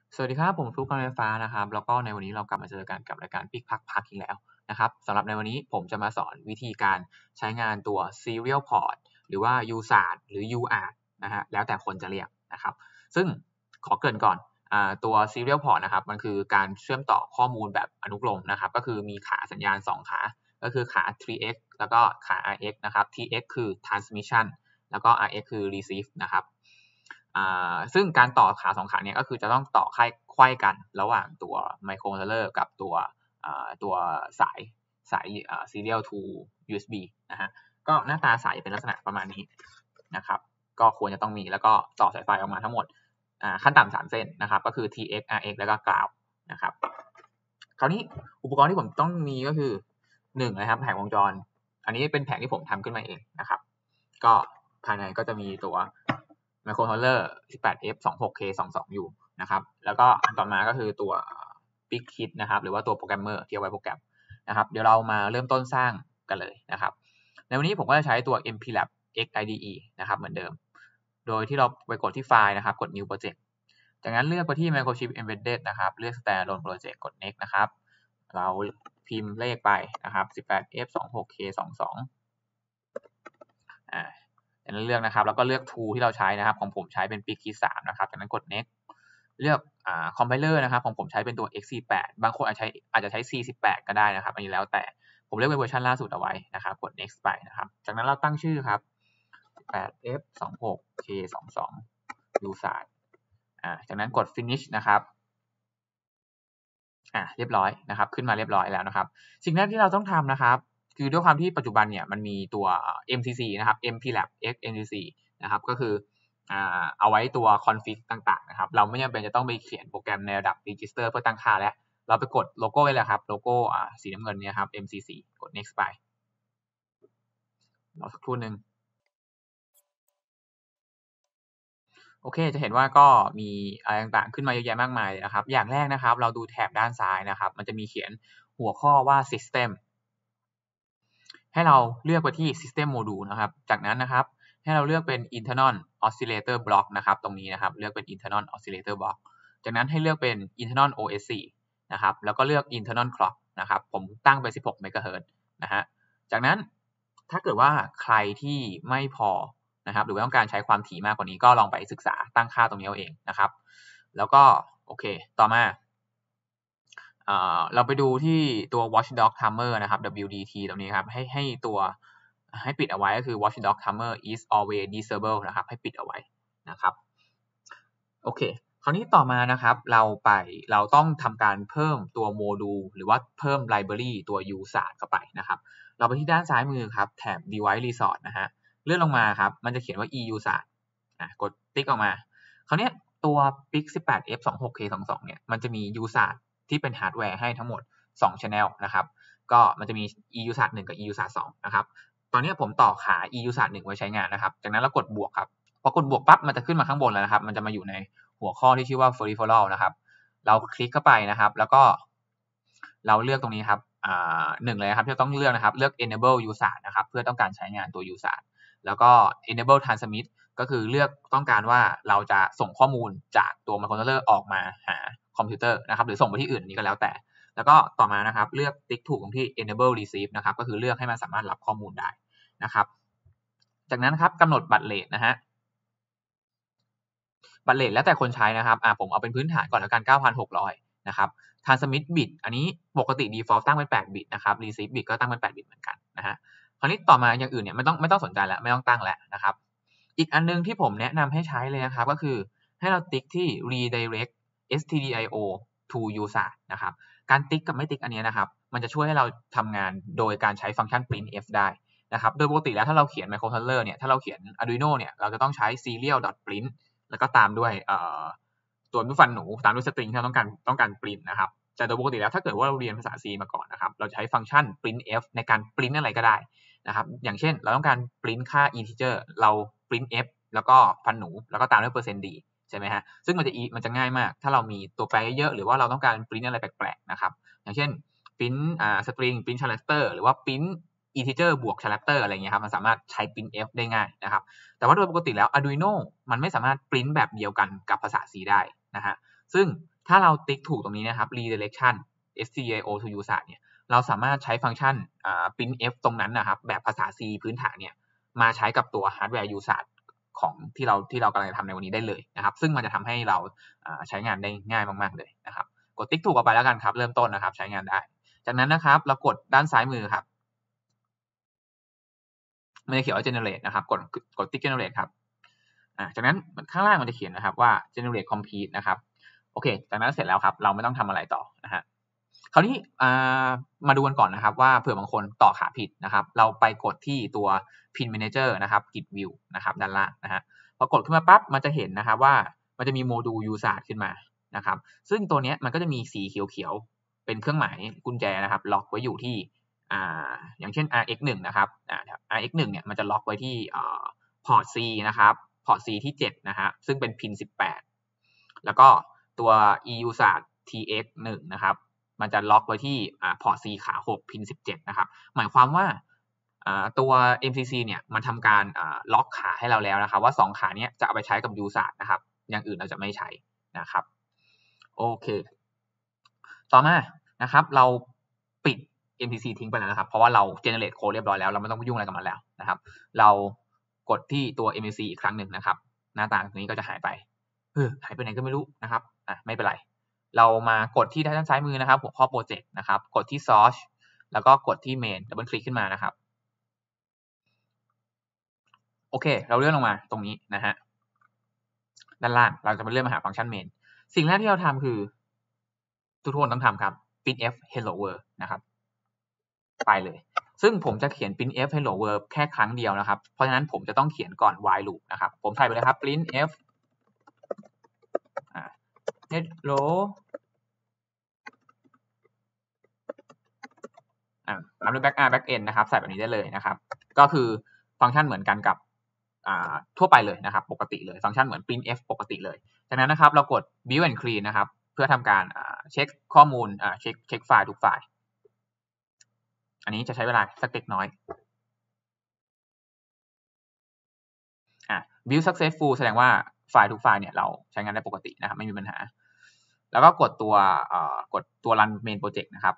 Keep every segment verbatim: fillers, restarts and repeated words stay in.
สวัสดีครับผมฟลุ๊กการไฟฟ้านะครับแล้วก็ในวันนี้เรากลับมาเจอกันกับรายการปิกพักพักอีกแล้วนะครับสำหรับในวันนี้ผมจะมาสอนวิธีการใช้งานตัว Serial Port หรือว่า ยู เอ อาร์ ที หรือ ยู อาร์ ที นะฮะแล้วแต่คนจะเรียกนะครับซึ่งขอเกริ่นก่อนอ่าตัว Serial Port นะครับมันคือการเชื่อมต่อข้อมูลแบบอนุกรมนะครับก็คือมีขาสัญญาณสองขาก็คือขา ทรี เอ็กซ์ แล้วก็ขา อาร์ เอ็กซ์ นะครับ ที เอ็กซ์ คือ Transmission แล้วก็ อาร์ เอ็กซ์ คือ Receive นะครับอ่าซึ่งการต่อขาสองขาเนี่ยก็คือจะต้องต่อค่ายไขว้กันระหว่างตัว microcontroller กับตัวอ่าตัวสายสายอ่า serial to ยู เอส บี นะฮะก็หน้าตาสายเป็นลักษณะประมาณนี้นะครับก็ควรจะต้องมีแล้วก็ต่อสายไฟออกมาทั้งหมดอ่าขั้นต่ำสามเส้นนะครับก็คือ ที เอ็กซ์ อาร์ เอ็กซ์ แล้วก็ ground นะครับคราวนี้อุปกรณ์ที่ผมต้องมีก็คือหนึ่งนะครับแผงวงจรอันนี้เป็นแผงที่ผมทำขึ้นมาเองนะครับก็ภายในก็จะมีตัว microcontroller สิบแปด เอฟ สองสิบหก เค สองสิบสอง อยู่นะครับแล้วก็อันต่อมาก็คือตัว Big Kit นะครับหรือว่าตัวโปรแกรมเมอร์ที่เอาไว้โปรแกรมนะครับเดี๋ยวเรามาเริ่มต้นสร้างกันเลยนะครับในวันนี้ผมก็จะใช้ตัว เอ็ม พี แลบ เอ็กซ์ ไอ ดี อี นะครับเหมือนเดิมโดยที่เราไปกดที่ไฟล์นะครับกด New Project จากนั้นเลือกไปที่ Microchip Embedded นะครับเลือก Standalone Project กด Next นะครับเราพิมพ์เลขไปนะครับ สิบแปด เอฟ สองสิบหก เค สองสิบสอง อ่าจากนั้นเลือกนะครับแล้วก็เลือก tool ที่เราใช้นะครับของผมใช้เป็น Big Kit สามนะครับจากนั้นกด next เลือกอ่า compiler นะครับของผมใช้เป็นตัว เอ็กซ์ สี่สิบแปด บางคนอาจจะใช้อาจจะใช้ ซี สิบแปด ก็ได้นะครับอันนี้แล้วแต่ผมเลือกเป็นเวอร์ชันล่าสุดเอาไว้นะครับกด next ไปนะครับจากนั้นเราตั้งชื่อครับ สิบแปด เอฟ สองสิบหก เค สองสิบสอง u สายอ่าจากนั้นกด finish นะครับอ่าเรียบร้อยนะครับขึ้นมาเรียบร้อยแล้วนะครับสิ่งแรกที่เราต้องทำนะครับคือด้วยความที่ปัจจุบันเนี่ยมันมีตัว เอ็ม ซี ซี นะครับ เอ็ม พี แลบ X เอ็ม ซี ซี นะครับก็คืออ่าเอาไว้ตัว config ต่างๆนะครับเราไม่จำเป็นจะต้องไปเขียนโปรแกรมในระดับ register เพื่อตั้งค่าแล้วเราไปกดโลโก้เลยครับโลโก้อ่าสีน้ำเงินเนี่ยครับ เอ็ม ซี ซี กด next ไปรอสักครู่หนึ่งโอเคจะเห็นว่าก็มีอะไรต่างๆขึ้นมาเยอะแยะมากมายนะครับอย่างแรกนะครับเราดูแถบด้านซ้ายนะครับมันจะมีเขียนหัวข้อว่า systemให้เราเลือกไปที่ System Module นะครับจากนั้นนะครับให้เราเลือกเป็น Internal Oscillator Block นะครับตรงนี้นะครับเลือกเป็น Internal Oscillator Block จากนั้นให้เลือกเป็น Internal โอ เอส สี่ นะครับแล้วก็เลือก Internal Clock นะครับผมตั้งไปสิบหกเมกะเฮิรตซ์นะฮะจากนั้นถ้าเกิดว่าใครที่ไม่พอนะครับหรือว่าต้องการใช้ความถี่มากกว่านี้ก็ลองไปศึกษาตั้งค่าตรงนี้เอาเองนะครับแล้วก็โอเคต่อมาเราไปดูที่ตัว watchdog timer นะครับ ดับเบิลยู ดี ที ตรงนี้ครับให้ให้ตัวให้ปิดเอาไว้ก็คือ watchdog timer is always disable นะครับให้ปิดเอาไว้นะครับโอเคคราวนี้ต่อมานะครับเราไปเราต้องทำการเพิ่มตัวโมดูลหรือว่าเพิ่ม library ตัว ยู เอส เอ อาร์ ที เข้าไปนะครับเราไปที่ด้านซ้ายมือครับแถบ device resource นะฮะเลื่อนลงมาครับมันจะเขียนว่า e ยู เอส เอ อาร์ ที อ่ะกดติ๊กออกมาคราวนี้ตัว ปิก สิบแปด เอฟ สองสิบหก เค สองสิบสอง เนี่ยมันจะมี ยู เอส เอ อาร์ ที ที่เป็นฮาร์ดแวร์ให้ทั้งหมดสอง channel นะครับก็มันจะมี e ยู เอส เอ อาร์ ที หนึ่งกับ e ยู เอส เอ อาร์ ที สองนะครับตอนนี้ผมต่อขา e ยู เอส เอ อาร์ ที หนึ่งไว้ใช้งานนะครับจากนั้นเรากดบวกครับพอกดบวกปั๊บมันจะขึ้นมาข้างบนแล้วนะครับมันจะมาอยู่ในหัวข้อที่ชื่อว่า peripheral นะครับเราคลิกเข้าไปนะครับแล้วก็เราเลือกตรงนี้ครับอ่าหนึ่งเลยครับที่ต้องเลือกนะครับเลือก enable ยู เอส เอ อาร์ ที นะครับเพื่อต้องการใช้งานตัว ยู เอส เอ อาร์ ที แล้วก็ enable transmit ก็คือเลือกต้องการว่าเราจะส่งข้อมูลจากตัว microcontroller ออกมาหาคอมพิวเตอร์นะครับหรือส่งไปที่อื่นนี้ก็แล้วแต่แล้วก็ต่อมานะครับเลือกติ๊กถูกตรงที่ enable receive นะครับก็คือเลือกให้มันสามารถรับข้อมูลได้นะครับจากนั้นครับกำหนดบัตรเรทนะฮะบัตรเรทแล้วแต่คนใช้นะครับอ่าผมเอาเป็นพื้นฐานก่อนแล้วกัน เก้าพันหกร้อย นะครับ transmit bit อันนี้ปกติ default ตั้งเป็นแปดบิตนะครับ receive bit ก็ตั้งเป็นแปดบิตเหมือนกันนะฮะคราวนี้ต่อมาอย่างอื่นเนี่ยไม่ต้องไม่ต้องสนใจแล้วไม่ต้องตั้งแล้วนะครับอีกอันนึงที่ผมแนะนำให้ใช้เลยนะครับก็คือให้เราติ๊กที่ redirect stdio to ยู เอส เอ อาร์ ที นะครับการติ๊กกับไม่ติ๊กอันนี้นะครับมันจะช่วยให้เราทำงานโดยการใช้ฟังก์ชัน printf ได้นะครับโดยปกติแล้วถ้าเราเขียน microcontroller เนี่ยถ้าเราเขียน Arduino เนี่ยเราจะต้องใช้ serial.print แล้วก็ตามด้วยเอ่อตัวรูปฟันหนูตามด้วยสตริงที่เราต้องการต้องการ print นะครับแต่โดยปกติแล้วถ้าเกิดว่าเราเรียนภาษา C มาก่อนนะครับเราจะใช้ฟังก์ชัน printf ในการ print อะไรก็ได้นะครับอย่างเช่นเราต้องการ print ค่า integer เรา printf แล้วก็ฟันหนูแล้วก็ตามด้วย percent d ใช่ไหมฮะซึ่งมันจะมันจะง่ายมากถ้าเรามีตัวแปรเยอะหรือว่าเราต้องการ print อะไรแปลกๆนะครับอย่างเช่น print อ่า string print character หรือว่า print integer บวก character อะไรเงี้ยครับมันสามารถใช้ printf ได้ง่ายนะครับแต่ว่าโดยปกติแล้ว Arduino มันไม่สามารถ print แบบเดียวกันกับภาษา C ได้นะฮะซึ่งถ้าเราติ๊กถูกตรงนี้นะครับ redirection stdio to usart เนี่ยเราสามารถใช้ฟังก์ชันอ่า printf ตรงนั้นนะครับแบบภาษา C พื้นฐานเนี่ยมาใช้กับตัว hardware usart ของที่เราที่เรากำลังจะทำในวันนี้ได้เลยนะครับซึ่งมันจะทำให้เราใช้งานได้ง่ายมากๆเลยนะครับกดติ๊กถูกออกไปแล้วกันครับเริ่มต้นนะครับใช้งานได้จากนั้นนะครับเรากดด้านซ้ายมือครับมันจะเขียนว่า generate นะครับกดกดติ๊ก generate ครับอ่าจากนั้นข้างล่างมันจะเขียนนะครับว่า generate complete นะครับโอเคจากนั้นเสร็จแล้วครับเราไม่ต้องทำอะไรต่อนะฮะคราวนี้มาดูกันก่อนนะครับว่าเผื่อบางคนต่อขาผิดนะครับเราไปกดที่ตัว pin manager นะครับ git view นะครับด้านล่างนะฮะพอกดขึ้นมาปั๊บมันจะเห็นนะครับว่ามันจะมีโมดูล usart ขึ้นมานะครับซึ่งตัวนี้มันก็จะมีสีเขียวๆเป็นเครื่องหมายกุญแจนะครับล็อกไว้อยู่ที่อ่าอย่างเช่น อาร์ เอ็กซ์ หนึ่ง นะครับอ่า อาร์ เอ็กซ์ หนึ่ง เนี่ยมันจะล็อกไว้ที่อ่าพอร์ต C นะครับพอร์ต C ที่เจ็ดนะฮะซึ่งเป็น pin สิบแปดแล้วก็ตัว eusart ที เอ็กซ์ หนึ่ง นะครับมันจะล็อกไว้ที่อ่าพอร์ต C ขาหก pin สิบเจ็ดนะครับหมายความว่าอ่าตัว เอ็ม ซี ซี เนี่ยมันทำการอ่าล็อกขาให้เราแล้วนะครับว่าสองขาเนี้ยจะเอาไปใช้กับ usart นะครับอย่างอื่นเราจะไม่ใช้นะครับโอเคต่อมานะครับเราปิด เอ็ม ซี ซี ทิ้งไปแล้วนะครับเพราะว่าเรา generate code เรียบร้อยแล้วเราไม่ต้องยุ่งอะไรกับมันแล้วนะครับเรากดที่ตัว เอ็ม ซี ซี อีกครั้งหนึ่งนะครับหน้าต่างตรงนี้ก็จะหายไปเออหายไปไหนก็ไม่รู้นะครับอ่ะไม่เป็นไรเรามากดที่ด้านซ้ายมือนะครับหัวข้อโปรเจกต์นะครับกดที่ source แล้วก็กดที่ main ดับเบิลคลิกขึ้นมานะครับโอเคเราเลื่อนลงมาตรงนี้นะฮะด้านล่างเราจะมาเลื่อนมาหาฟังก์ชัน main สิ่งแรกที่เราทำคือทุกคนต้องทำครับ printf hello world นะครับไปเลยซึ่งผมจะเขียน printf hello world แค่ครั้งเดียวนะครับเพราะฉะนั้นผมจะต้องเขียนก่อน while loop นะครับผมใส่ไปเลยครับ printf hello อ่าตามด้วย back r back end นะครับใส่แบบนี้ได้เลยนะครับก็คือฟังก์ชันเหมือนกันกับอ่าทั่วไปเลยนะครับปกติเลยฟังก์ชันเหมือน printf ปกติเลยจากนั้นนะครับเรากด build and clean นะครับเพื่อทำการอ่าเช็คข้อมูลอ่าเช็คเช็คไฟล์ทุกไฟล์อันนี้จะใช้เวลาสักเล็กน้อยอ่า build successful แสดงว่าไฟล์ทุกไฟล์เนี่ยเราใช้งานได้ปกตินะครับไม่มีปัญหาแล้วก็กดตัวอ่ากดตัว run main project นะครับ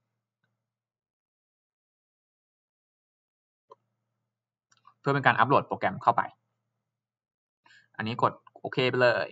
เพื่อเป็นการอัปโหลดโปรแกรมเข้าไปอันนี้กดโอเคไปเลย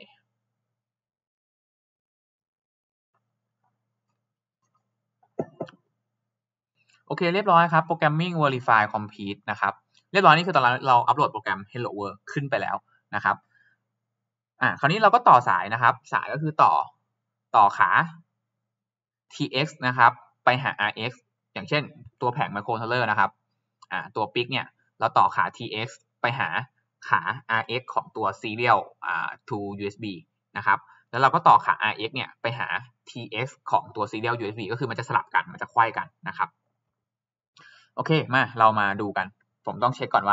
โอเคเรียบร้อยครับ Programming Verify Complete นะครับเรียบร้อยนี่คือตอนเราอัปโหลดโปรแกรม Hello World ขึ้นไปแล้วนะครับอ่าคราวนี้เราก็ต่อสายนะครับสายก็คือต่อต่อขา ที เอ็กซ์ นะครับไปหา อาร์ เอ็กซ์ อย่างเช่นตัวแผง Microcontroller นะครับอ่าตัว P I C เนี่ยเราต่อขา ที เอ็กซ์ ไปหาขา อาร์ เอ็กซ์ ของตัว Serial อ่า to ยู เอส บี นะครับแล้วเราก็ต่อขา อาร์ เอ็กซ์ เนี่ยไปหา ที เอ็กซ์ ของตัว Serial ยู เอส บี ก็คือมันจะสลับกันมันจะไขว้กันนะครับโอเคมาเรามาดูกันผมต้องเช็คก่อนว่า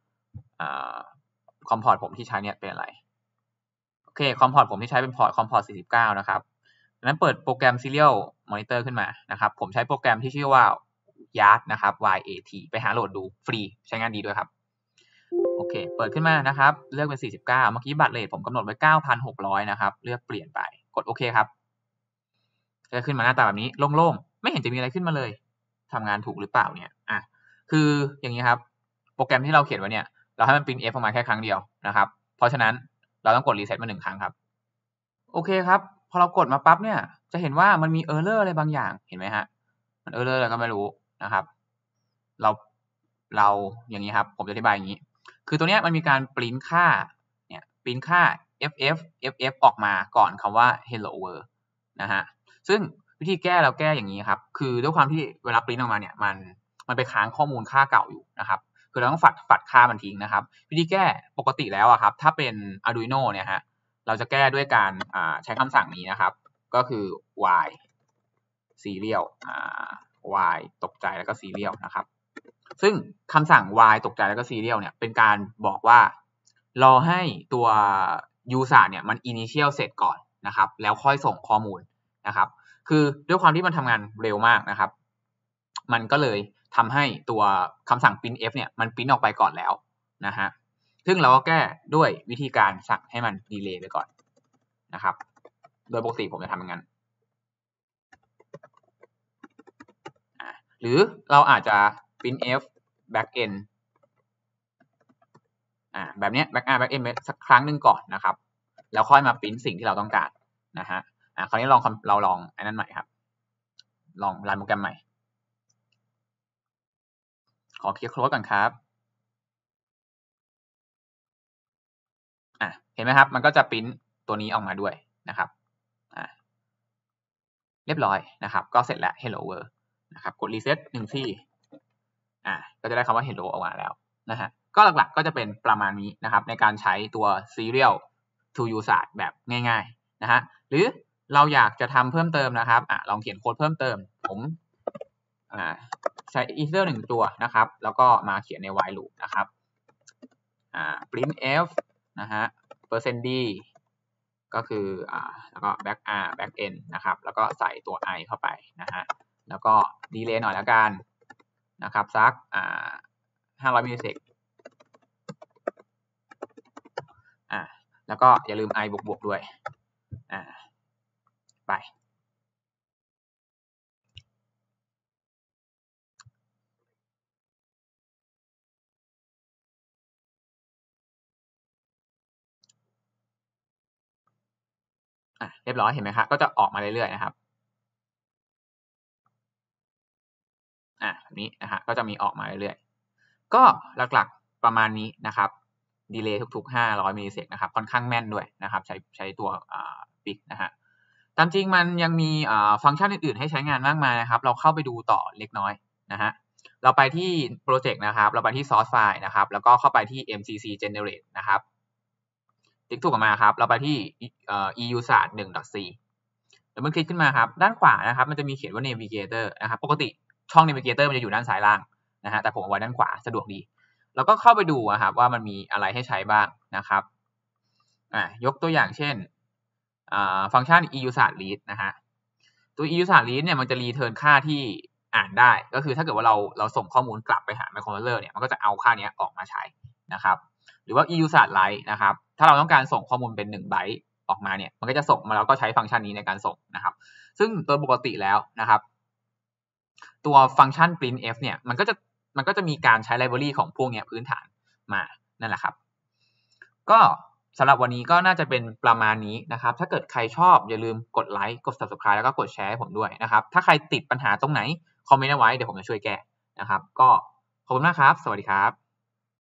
คอมพอร์ตผมที่ใช้เนี่ยเป็นอะไรโอเคคอมพอร์ตผมที่ใช้เป็นพอร์ตคอมพอร์ตสี่สิบเก้านะครับดังนั้นเปิดโปรแกรม Serial Monitor ขึ้นมานะครับผมใช้โปรแกรมที่ชื่อว่า yat นะครับ ย เอ ที ไปหาโหลดดูฟรีใช้งานดีด้วยครับโอเคเปิดขึ้นมานะครับเลือกเป็นสี่สิบเก้าเมื่อกี้บัตรเรทผมกำหนดไว้ เก้าพันหกร้อย นะครับเลือกเปลี่ยนไปกดโอเคครับจะขึ้นมาหน้าตาแบบนี้โล่งๆไม่เห็นจะมีอะไรขึ้นมาเลยทำงานถูกหรือเปล่าเนี่ยอ่ะคืออย่างนี้ครับโปรแกรมที่เราเขียนไว้เนี่ยเราให้มัน printf ออกมาแค่ครั้งเดียวนะครับเพราะฉะนั้นเราต้องกดรีเซ็ตมาหนึ่งครั้งครับโอเคครับพอเรากดมาปั๊บเนี่ยจะเห็นว่ามันมีเออร์เลอร์อะไรบางอย่างเห็นไหมฮะมันเออร์เลอร์อะไรก็ไม่รู้นะครับเราเราอย่างนี้ครับผมจะอธิบายอย่างนี้คือตัวเนี้ยมันมีการปริ้นค่าเนี่ยปริ้นค่า ff ff ออกมาก่อนคำว่า hello world นะฮะซึ่งวิธีแก้เราแก้อย่างนี้ครับคือด้วยความที่เวลาปริ้นออกมาเนี่ยมันมันไปค้างข้อมูลค่าเก่าอยู่นะครับคือเราต้องฝัดฝัดค่ามันทิ้งนะครับวิธีแก้ปกติแล้วอะครับถ้าเป็น Arduino เนี่ยฮะเราจะแก้ด้วยการใช้คำสั่งนี้นะครับก็คือ y serial y ตกใจแล้วก็ serial นะครับซึ่งคำสั่ง y ตกใจแล้วก็ serial เนี่ยเป็นการบอกว่ารอให้ตัว user เนี่ยมัน initial เสร็จก่อนนะครับแล้วค่อยส่งข้อมูลนะครับคือด้วยความที่มันทำงานเร็วมากนะครับมันก็เลยทำให้ตัวคำสั่ง printf เนี่ยมัน print ออกไปก่อนแล้วนะฮะซึ่งเราก็แก้ด้วยวิธีการสั่งให้มันดีเลย์ไปก่อนนะครับโดยปกติผมจะทำอย่างนั้นหรือเราอาจจะ printf backend อ่าแบบนี้ backend backend สักครั้งหนึ่งก่อนนะครับแล้วค่อยมา print สิ่งที่เราต้องการนะฮะอ่าคราวนี้ลองเราลองอันนั้นใหม่ครับลองรันโปรแกรมใหม่ขอเคลียร์โค้ดก่อนครับอ่ะเห็นไหมครับมันก็จะปริ้นตัวนี้ออกมาด้วยนะครับอ่ะเรียบร้อยนะครับก็เสร็จแล้ว hello world นะครับกด reset หนึ่งที่อ่ะก็จะได้คำว่า hello ออกมาแล้วนะฮะก็หลักๆก็จะเป็นประมาณนี้นะครับในการใช้ตัว serial to use แบบง่ายๆนะฮะหรือเราอยากจะทำเพิ่มเติมนะครับอ่ะลองเขียนโค้ดเพิ่มเติมผมอ่าใช้ either หนึ่งตัวนะครับแล้วก็มาเขียนใน while loop นะครับอ่า printf นะฮะ percent d ก็คืออ่าแล้วก็ back r back n นะครับแล้วก็ใส่ตัว i เข้าไปนะฮะแล้วก็ดีเลย์หน่อยแล้วกันนะครับสักอ่าห้าร้อยมิลลิเซกอ่าแล้วก็อย่าลืม i บวกบวกด้วยอ่าไปอ่ะเรียบร้อยเห็นไหมครับก็จะออกมาเรื่อยๆนะครับอ่ะแบบนี้นะฮะก็จะมีออกมาเรื่อยๆก็หลักๆประมาณนี้นะครับดีเลย์ทุกๆห้าร้อยมิลลิเซกนะครับค่อนข้างแม่นด้วยนะครับใช้ใช้ตัวอ่าปิกนะฮะตามจริงมันยังมีอ่าฟังก์ชันอื่นๆให้ใช้งานมากมายนะครับเราเข้าไปดูต่อเล็กน้อยนะฮะเราไปที่โปรเจกต์นะครับเราไปที่ source file นะครับแล้วก็เข้าไปที่ เอ็ม ซี ซี generate นะครับติ๊กถูกออกมาครับเราไปที่ eusart หนึ่ง .c แล้วมันคลิกขึ้นมาครับด้านขวานะครับมันจะมีเขียนว่า navigator นะครับปกติช่อง navigator มันจะอยู่ด้านซ้ายล่างนะฮะแต่ผมเอาไว้ด้านขวาสะดวกดีแล้วก็เข้าไปดูนะครับว่ามันมีอะไรให้ใช้บ้างนะครับอ่ายกตัวอย่างเช่นฟังก์ชัน eusart read นะฮะตัว eusart read เนี่ยมันจะรีเทิร์นค่าที่อ่านได้ก็คือถ้าเกิดว่าเราเราส่งข้อมูลกลับไปหา microcontroller เนี่ยมันก็จะเอาค่านี้ออกมาใช้นะครับหรือว่า eusart write นะครับถ้าเราต้องการส่งข้อมูลเป็นหนึ่งไบต์ออกมาเนี่ยมันก็จะส่งมาแล้วก็ใช้ฟังก์ชันนี้ในการส่งนะครับซึ่งโดยปกติแล้วนะครับตัวฟังก์ชัน printf เนี่ยมันก็จะมันก็จะมีการใช้ไลบรารีของพวกนี้พื้นฐานมานั่นแหละครับก็สำหรับวันนี้ก็น่าจะเป็นประมาณนี้นะครับถ้าเกิดใครชอบอย่าลืมกดไลค์กด subscribe แล้วก็กดแชร์ให้ผมด้วยนะครับถ้าใครติดปัญหาตรงไหนคอมเมนต์เอาไว้เดี๋ยวผมจะช่วยแก้นะครับก็ขอบคุณมากครับสวัสดีครับ